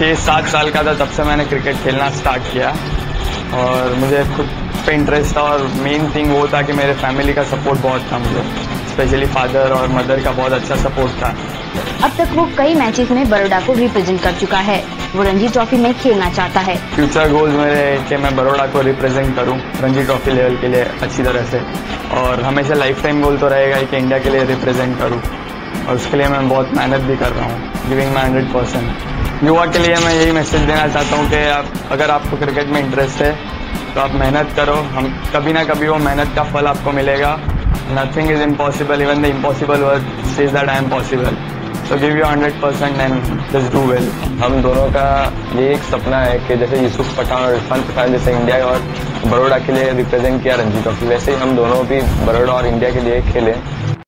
6-7 साल का था तब से मैंने क्रिकेट खेलना स्टार्ट किया और मुझे खुद पे इंटरेस्ट था और मेन थिंग वो था कि मेरे फैमिली का सपोर्ट बहुत था मुझे, स्पेशली फादर और मदर का बहुत अच्छा सपोर्ट था। अब तक वो कई मैचेस में बड़ौदा को रिप्रेजेंट कर चुका है। वो रणजी ट्रॉफी में खेलना चाहता है। फ्यूचर गोल्स मेरे हैं कि मैं बड़ौदा को रिप्रेजेंट करूं रणजी ट्रॉफी लेवल के लिए अच्छी तरह से, और हमेशा लाइफ टाइम गोल तो रहेगा ही कि इंडिया के लिए रिप्रेजेंट करूं, और उसके लिए मैं बहुत मेहनत भी कर रहा हूं, गिविंग माई 100%। युवा के लिए मैं यही मैसेज देना चाहता हूं कि अगर आपको क्रिकेट में इंटरेस्ट है तो आप मेहनत करो, हम कभी ना कभी वो मेहनत का फल आपको मिलेगा। Nothing is impossible, even the impossible word says that I am possible. So give your 100% and just do well। हम दोनों का ये एक सपना है कि जैसे यूसुफ पठान और इरफान पठान जैसे इंडिया और बड़ौदा के लिए रिप्रेजेंट किया रणजी ट्रॉफी, वैसे ही हम दोनों भी बड़ौदा और इंडिया के लिए खेलें।